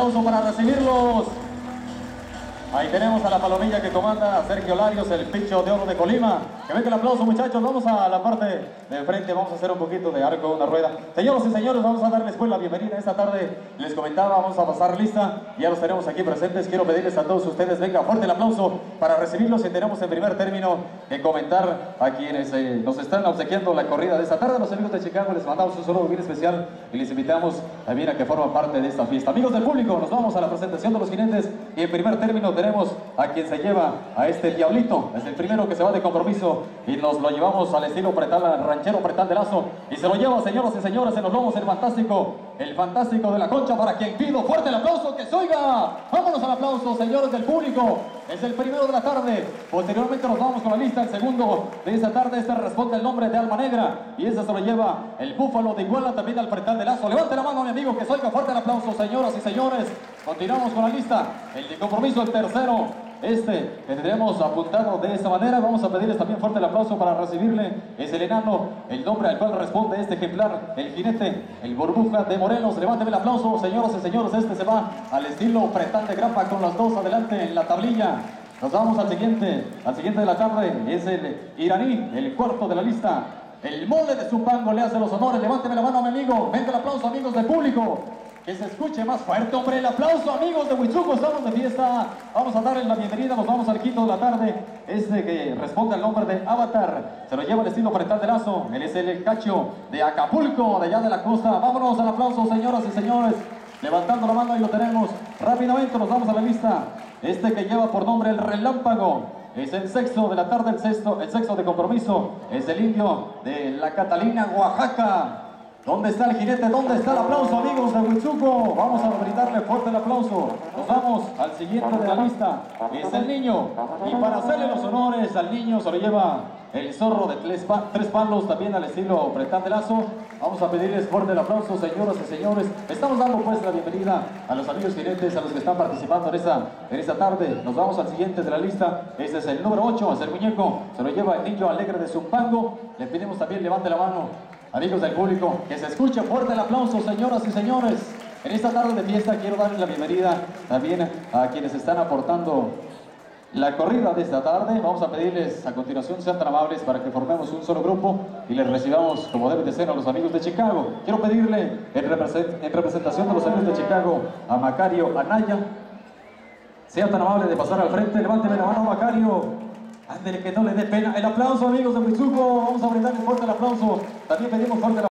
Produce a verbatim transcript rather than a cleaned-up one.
aplauso para recibirlos. Ahí tenemos a la palomilla que comanda Sergio Larios, el Picho de Oro de Colima. Que venga el aplauso, muchachos. Vamos a la parte de enfrente, vamos a hacer un poquito de arco, una rueda. Señoras y señores, vamos a darles pues la bienvenida esta tarde. Les comentaba, vamos a pasar lista. Ya los tenemos aquí presentes. Quiero pedirles a todos ustedes, venga, fuerte el aplauso para recibirlos. Y tenemos en primer término que comentar a quienes eh, nos están obsequiando la corrida de esta tarde. Los amigos de Chicago, les mandamos un saludo bien especial y les invitamos también a que forman parte de esta fiesta. Amigos del público, nos vamos a la presentación de los jinetes. Y en primer término tenemos a quien se lleva a este diablito. Es el primero que se va de compromiso y nos lo llevamos al estilo pretal, al ranchero pretal de Lazo, y se lo lleva, señoras y señores, en los lomos el fantástico, el fantástico de la Concha, para quien pido fuerte el aplauso, que se oiga. Vámonos al aplauso, señores del público. Es el primero de la tarde. Posteriormente nos vamos con la lista. El segundo de esta tarde, este responde el nombre de Alma Negra, y ese se lo lleva el Búfalo de Iguala, también al pretal de Lazo. Levante la mano, mi amigo, que se oiga fuerte el aplauso, señoras y señores. Continuamos con la lista. El de compromiso, el tercero, este que tendremos apuntado de esta manera. Vamos a pedirles también fuerte el aplauso para recibirle. Es el enano, el nombre al cual responde este ejemplar, el jinete, el Burbuja de Morelos. Levánteme el aplauso, señoras y señores. Este se va al estilo pretal de grapa, con las dos adelante en la tablilla. Nos vamos al siguiente, al siguiente de la tarde. Es el iraní, el cuarto de la lista. El Mole de Zumpango le hace los honores. Levánteme la mano, mi amigo. Venga el aplauso, amigos del público. Que se escuche más fuerte, hombre, el aplauso, amigos de Huichuco. Estamos de fiesta. Vamos a darles la bienvenida. Nos vamos al quinto de la tarde. Este que responde al nombre de Avatar, se lo lleva el estilo pretal de Lazo. Él es el Cacho de Acapulco, de allá de la costa. Vámonos al aplauso, señoras y señores. Levantando la mano, y lo tenemos. Rápidamente nos vamos a la lista. Este que lleva por nombre el Relámpago, es el sexto de la tarde, el sexto, el sexto de compromiso. Es el indio de la Catalina, Oaxaca. ¿Dónde está el jinete? ¿Dónde está el aplauso, amigos de Huichuco? Vamos a brindarle fuerte el aplauso. Nos vamos al siguiente de la lista. Es el niño. Y para hacerle los honores al niño, se lo lleva el zorro de tres, pa tres palos, también al estilo pretal de Lazo. Vamos a pedirles fuerte el aplauso, señoras y señores. Estamos dando pues la bienvenida a los amigos jinetes, a los que están participando en esta, en esta tarde. Nos vamos al siguiente de la lista. Este es el número ocho, es el muñeco. Se lo lleva el niño alegre de Zumpango. Le pedimos también, levante la mano. Amigos del público, que se escuche fuerte el aplauso, señoras y señores. En esta tarde de fiesta quiero darles la bienvenida también a quienes están aportando la corrida de esta tarde. Vamos a pedirles a continuación, sean tan amables para que formemos un solo grupo y les recibamos como debe de ser a los amigos de Chicago. Quiero pedirle en, represent en representación de los amigos de Chicago a Macario Anaya. Sea tan amable de pasar al frente. Levánteme la mano, Macario. Ándele, que no le dé pena. El aplauso, amigos de Huichuco. Vamos a brindarles fuerte el aplauso. También pedimos fuerte el aplauso.